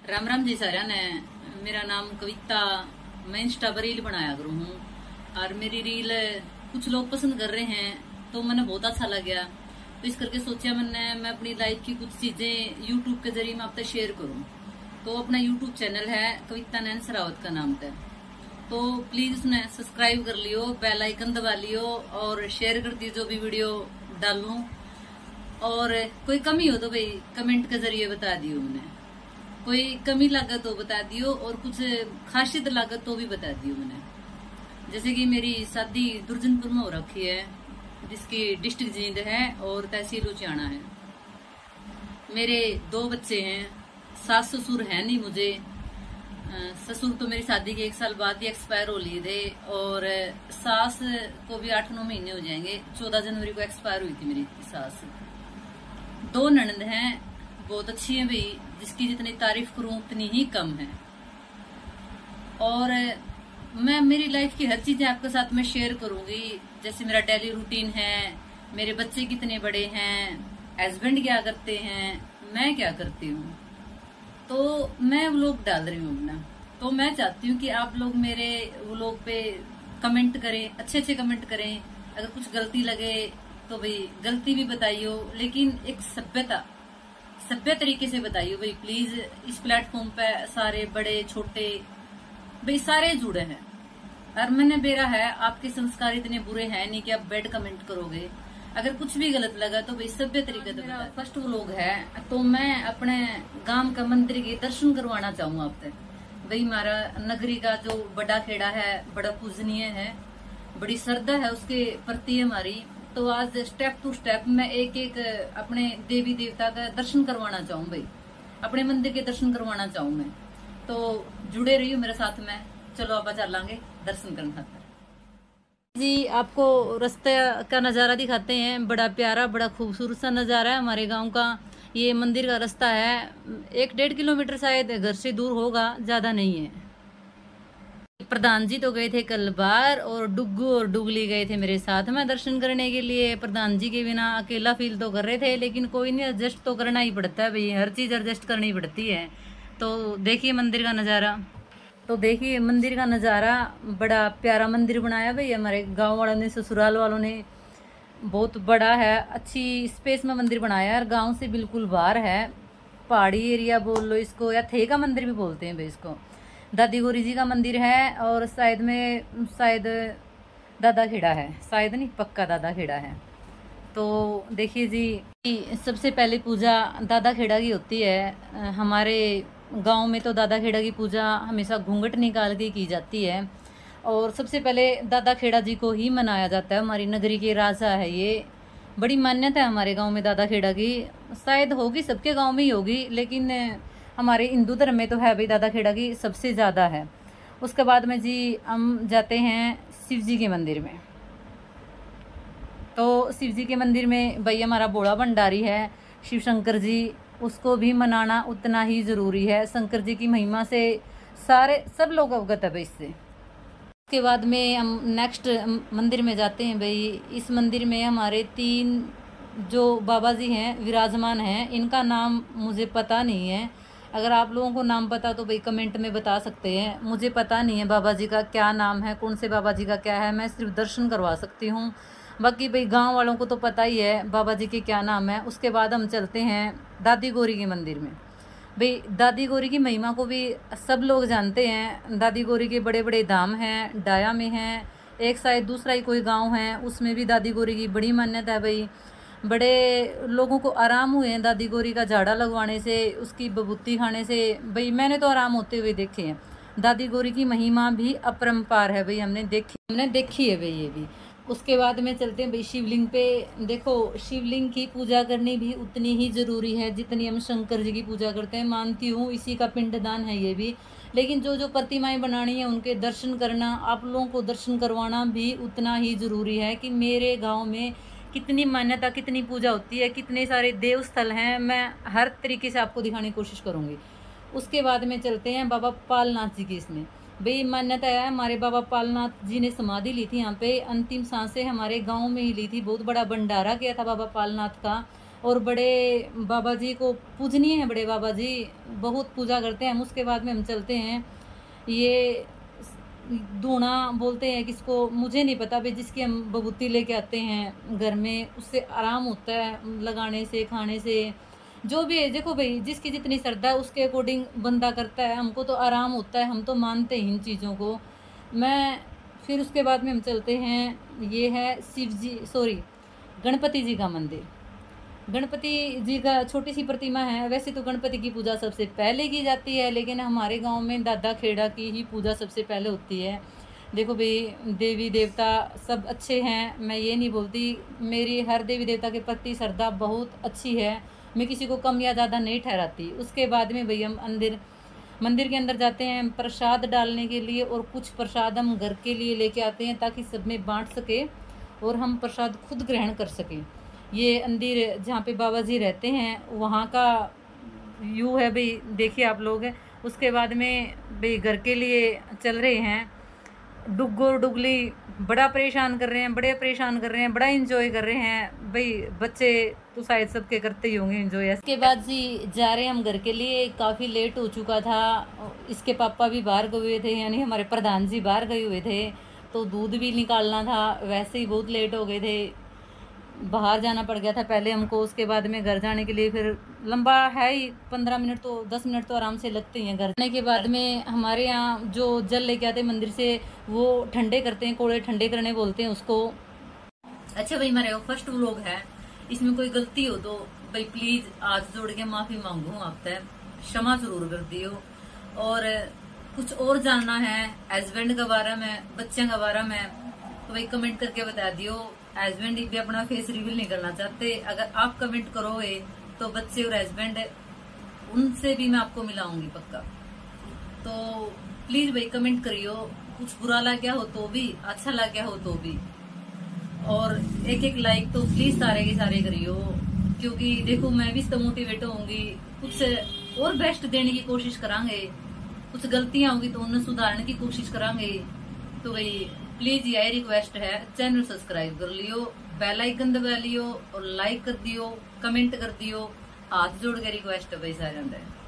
राम राम जी सारा ने। मेरा नाम कविता। मैं इंस्टा पर रील बनाया करूँ हूँ और मेरी रील कुछ लोग पसंद कर रहे हैं तो मैंने बहुत अच्छा लगा। तो इस करके सोचा मैं अपनी लाइफ की कुछ चीजें यूट्यूब के जरिए मैं आपसे शेयर करूँ। तो अपना यूट्यूब चैनल है कविता नैन सरावत का नाम था। तो प्लीज उसने सब्सक्राइब कर लियो, बेल आइकन दबा लियो और शेयर कर दियो जो भी वीडियो डालूं। और कोई कमी हो तो भाई कमेंट के जरिए बता दियो। मैंने कोई कमी लागत तो बता दियो और कुछ खासियत लागत तो भी बता दियो। मैंने जैसे कि मेरी शादी दुर्जनपुर में हो रखी है, जिसकी डिस्ट्रिक्ट जींद है और तहसील उचाना है। मेरे 2 बच्चे हैं। सास ससुर है नहीं मुझे। ससुर तो मेरी शादी के 1 साल बाद ही एक्सपायर हो लिए थे और सास को भी 8-9 महीने हो जाएंगे। 14 जनवरी को एक्सपायर हुई थी मेरी सास। 2 ननद हैं, बहुत अच्छी है भाई, जिसकी जितनी तारीफ करूं उतनी ही कम है। और मैं मेरी लाइफ की हर चीजें आपके साथ में शेयर करूंगी। जैसे मेरा डेली रूटीन है, मेरे बच्चे कितने बड़े हैं, हस्बैंड क्या करते हैं, मैं क्या करती हूँ। तो मैं व्लॉग डाल रही हूँ अपना। तो मैं चाहती हूँ कि आप लोग मेरे व्लॉग पे कमेंट करें, अच्छे अच्छे कमेंट करें। अगर कुछ गलती लगे तो भाई गलती भी बताइयो, लेकिन एक सभ्य तरीके से बताइयो भाई प्लीज। इस प्लेटफॉर्म पे सारे बड़े छोटे भाई सारे जुड़े हैं और मैंने बेरा है आपके संस्कार इतने बुरे हैं नहीं कि आप बैड कमेंट करोगे। अगर कुछ भी गलत लगा तो भाई सभ्य तरीके से बताइए। फर्स्ट व्लॉग है तो मैं अपने गांव का मंदिर के दर्शन करवाना चाहूँ आपसे। भाई हमारा नगरी का जो बड़ा खेड़ा है बड़ा पूजनीय है, बड़ी श्रद्धा है उसके प्रति हमारी। तो आज स्टेप टू स्टेप मैं एक एक अपने देवी देवता का दर्शन करवाना चाहूँ भाई, अपने मंदिर के दर्शन करवाना चाहूँ मैं। तो जुड़े रहियो मेरे साथ में। चलो आप चलांगे दर्शन करने खातर जी। आपको रास्ते का नजारा दिखाते हैं। बड़ा प्यारा बड़ा खूबसूरत सा नजारा है हमारे गांव का। ये मंदिर का रास्ता है 1-1.5 किलोमीटर शायद घर से दूर होगा, ज्यादा नहीं है। प्रधान जी तो गए थे कल बार और डुग्गू और डुगली गए थे मेरे साथ में दर्शन करने के लिए। प्रधान जी के बिना अकेला फील तो कर रहे थे, लेकिन कोई नहीं, एडजस्ट तो करना ही पड़ता है भाई, हर चीज एडजस्ट करनी पड़ती है। तो देखिए मंदिर का नज़ारा। तो देखिए मंदिर का नज़ारा, बड़ा प्यारा मंदिर बनाया भाई हमारे गाँव वालों ने, ससुराल वालों ने। बहुत बड़ा है, अच्छी स्पेस में मंदिर बनाया है और गाँव से बिल्कुल बाहर है। पहाड़ी एरिया बोल लो इसको, या थे का मंदिर भी बोलते हैं भाई इसको। दादी गौरी जी का मंदिर है और शायद दादा खेड़ा है, शायद नहीं पक्का दादा खेड़ा है। तो देखिए जी, सबसे पहले पूजा दादा खेड़ा की होती है। हमारे गांव में तो दादा खेड़ा की पूजा हमेशा घूंघट निकाल के की जाती है और सबसे पहले दादा खेड़ा जी को ही मनाया जाता है। हमारी नगरी के राजा है ये, बड़ी मान्यता है हमारे गाँव में दादा खेड़ा की। शायद होगी सबके गाँव में ही होगी, लेकिन हमारे हिंदू धर्म में तो है भाई दादा खेड़ा की सबसे ज़्यादा है। उसके बाद में जी हम जाते हैं शिव जी के मंदिर में। तो शिव जी के मंदिर में भाई हमारा बोड़ा भंडारी है शिव शंकर जी, उसको भी मनाना उतना ही ज़रूरी है। शंकर जी की महिमा से सब लोग अवगत है भाई इससे। उसके बाद में हम नेक्स्ट मंदिर में जाते हैं भाई। इस मंदिर में हमारे 3 जो बाबा जी हैं विराजमान हैं, इनका नाम मुझे पता नहीं है। अगर आप लोगों को नाम पता तो भाई कमेंट में बता सकते हैं। मुझे पता नहीं है बाबा जी का क्या नाम है, कौन से बाबा जी का क्या है। मैं सिर्फ दर्शन करवा सकती हूँ, बाकी भाई गांव वालों को तो पता ही है बाबा जी के क्या नाम है। उसके बाद हम चलते हैं दादी गौरी के मंदिर में। भाई दादी गौरी की महिमा को भी सब लोग जानते हैं। दादी गौरी के बड़े बड़े धाम हैं, डाया में हैं, एक शायद दूसरा ही कोई गाँव है उसमें भी दादी गौरी की बड़ी मान्यता है भाई। बड़े लोगों को आराम हुए हैं दादी गौरी का झाड़ा लगवाने से, उसकी बबूती खाने से। भाई मैंने तो आराम होते हुए देखे हैं। दादी गौरी की महिमा भी अपरंपार है भाई, हमने देखी है भाई ये भी। उसके बाद में चलते हैं भाई शिवलिंग पे। देखो शिवलिंग की पूजा करनी भी उतनी ही ज़रूरी है जितनी हम शंकर जी की पूजा करते हैं। मानती हूँ इसी का पिंडदान है ये भी, लेकिन जो जो प्रतिमाएं बनानी है उनके दर्शन करना, आप लोगों को दर्शन करवाना भी उतना ही ज़रूरी है। कि मेरे गाँव में कितनी मान्यता, कितनी पूजा होती है, कितने सारे देव स्थल हैं, मैं हर तरीके से आपको दिखाने की कोशिश करूँगी। उसके बाद में चलते हैं बाबा पालनाथ जी की। इसमें भाई मान्यता है हमारे बाबा पालनाथ जी ने समाधि ली थी यहाँ पे, अंतिम सांसें हमारे गांव में ही ली थी। बहुत बड़ा भंडारा किया था बाबा पालनाथ का और बड़े बाबा जी को पूजनीय है, बड़े बाबा जी बहुत पूजा करते हैं हम। उसके बाद में हम चलते हैं, ये धूना बोलते हैं किसको मुझे नहीं पता भाई, जिसकी हम बबूती लेके आते हैं घर में, उससे आराम होता है लगाने से, खाने से, जो भी है। देखो भाई, जिसकी जितनी श्रद्धा है उसके अकॉर्डिंग बंदा करता है, हमको तो आराम होता है, हम तो मानते हैं इन चीज़ों को। मैं फिर उसके बाद में हम चलते हैं, ये है गणपति जी का मंदिर। गणपति जी का छोटी सी प्रतिमा है। वैसे तो गणपति की पूजा सबसे पहले की जाती है, लेकिन हमारे गांव में दादा खेड़ा की ही पूजा सबसे पहले होती है। देखो भाई, देवी देवता सब अच्छे हैं, मैं ये नहीं बोलती, मेरी हर देवी देवता के प्रति श्रद्धा बहुत अच्छी है, मैं किसी को कम या ज़्यादा नहीं ठहराती। उसके बाद में भाई हम मंदिर के अंदर जाते हैं प्रसाद डालने के लिए, और कुछ प्रसाद हम घर के लिए लेके आते हैं ताकि सब में बांट सके और हम प्रसाद खुद ग्रहण कर सकें। ये मंदिर जहाँ पे बाबा जी रहते हैं वहाँ का व्यू है भाई, देखिए आप लोग। उसके बाद में भाई घर के लिए चल रहे हैं, डुग्गो और डुगली बड़ा परेशान कर रहे हैं, बड़ा एंजॉय कर रहे हैं भाई। बच्चे तो शायद सबके करते ही होंगे एंजॉय। इसके बाद जी जा रहे हैं हम घर के लिए, काफ़ी लेट हो चुका था। इसके पापा भी बाहर गए हुए थे, यानी हमारे प्रधान जी बाहर गए हुए थे, तो दूध भी निकालना था, वैसे ही बहुत लेट हो गए थे, बाहर जाना पड़ गया था पहले हमको। उसके बाद में घर जाने के लिए फिर लंबा है ही, 15 मिनट तो 10 मिनट तो आराम से लगते हैं। घर जाने के बाद में हमारे यहाँ जो जल लेके आते हैं मंदिर से, वो ठंडे करते हैं, कोड़े ठंडे करने बोलते हैं उसको। अच्छा भाई, मेरा फर्स्ट व्लॉग है, इसमें कोई गलती हो तो भाई प्लीज आज जोड़ के माफी मांगू आपसे, क्षमा जरूर कर दियो। और कुछ और जानना है हस्बैंड के बारे में, बच्चों के बारे में, तो भाई कमेंट करके बता दियो। हस्बैंड भी अपना फेस रिवील नहीं करना चाहते, अगर आप कमेंट करोगे तो बच्चे और हस्बैंड उनसे भी मैं आपको मिलाऊंगी पक्का। तो प्लीज भाई कमेंट करियो, कुछ बुरा लग गया हो तो भी, अच्छा लग गया हो तो भी, और एक लाइक तो प्लीज सारे के सारे करियो, क्योंकि देखो मैं भी तो मोटिवेट होंगी, कुछ और बेस्ट देने की कोशिश करांगे, कुछ गलतियां होंगी तो उन्हें सुधारने की कोशिश करांगे। तो भाई प्लीज यही रिक्वेस्ट है, चैनल सब्सक्राइब कर लियो, बेल आइकन दबा लियो और लाइक कर दियो, कमेंट कर दियो, हाथ जोड़ के रिक्वेस्ट है भाई सारे।